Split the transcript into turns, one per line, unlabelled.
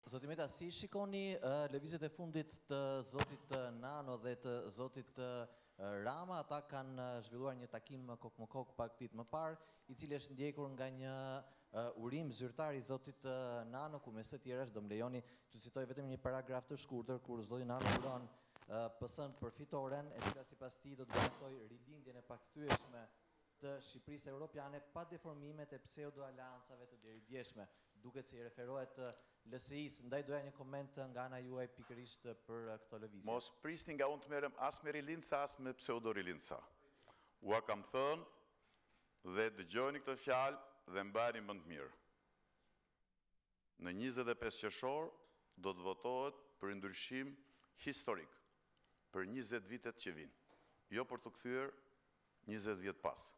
Zoti Meta, si shikoni lëvizjet e fundit të zotit Nano dhe të zotit Rama? Ata kanë zhvilluar një takim kok më kok pak ditë më parë, i cili është ndjekur nga një urim zyrtar i zotit Nano, ku me së tjera do më lejoni që citoj vetëm një paragraf të shkurtër, kur zoti Nano uron PS-n për fitoren, e cila sipas tij do të garantoj rilindjen e pakthyeshme të Shqipërisë Europiane pa deformimet e pseudoaleancave të deridjeshme, duket se i referohet LSI-së. Ndaj doja një koment nga ana juaj pikërisht për këto lëvizje.
Mos prisni nga unë të merrem as me rilindësa, as me pseudorilindësa. Ua kam thënë dhe dëgjoni këtë fjalë dhe mbani më të mirë. Në 25 qershor do të votohet për ndryshim historik për 20 vitet që vinë, jo për të kthyer 20 vjet pas.